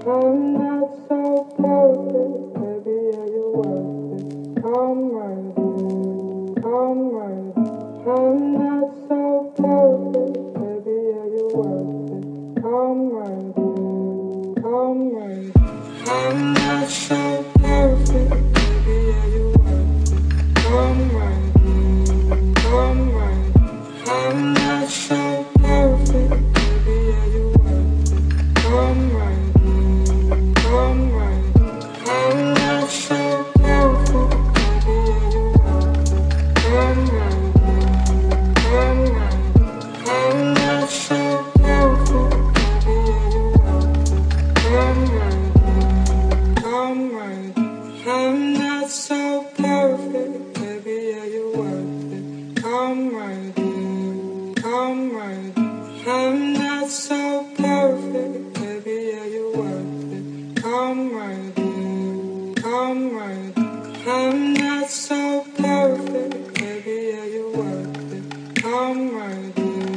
I'm not so perfect, baby, are you worth it? Come right in, come right in. I'm not so perfect, baby, are you worth it? Come right in, come right in. I'm not so perfect, baby, are you worth it? Come right in, come right in. I'm not so perfect, baby, are you worth it? Come right in. I'm right. I'm not so perfect, baby, you are. I'm right. I'm right. I'm not so perfect, baby, you are. I'm right. I'm right. I'm not so perfect, baby, you worth it. I'm right. I'm right. I'm not so perfect, baby, you worth it. I'm right. I'm right. I'm not so perfect, baby, you worth it. I'm right.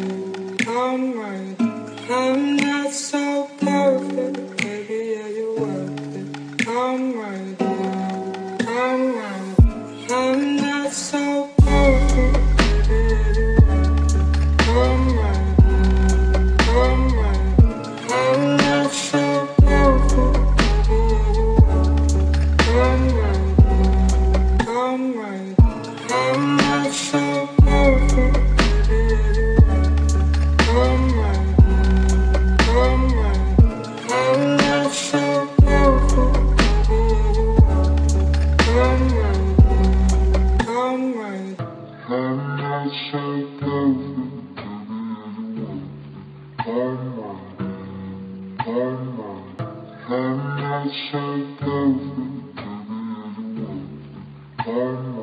I'm right. I'm not so perfect, baby, you worth it. I'm right. I'm right. I'm not so perfect, baby, you worth it. I'm right. I'm right. I'm not so perfect, baby, you worth it. I'm right. I'm right. I'm not so perfect, baby, you worth it. I'm right. I'm right. I'm not so perfect, baby, you worth it. I'm right. I'm right. I'm not so perfect, baby, you worth it. I'm right. I'm right. I'm not so perfect, baby, you worth it. I'm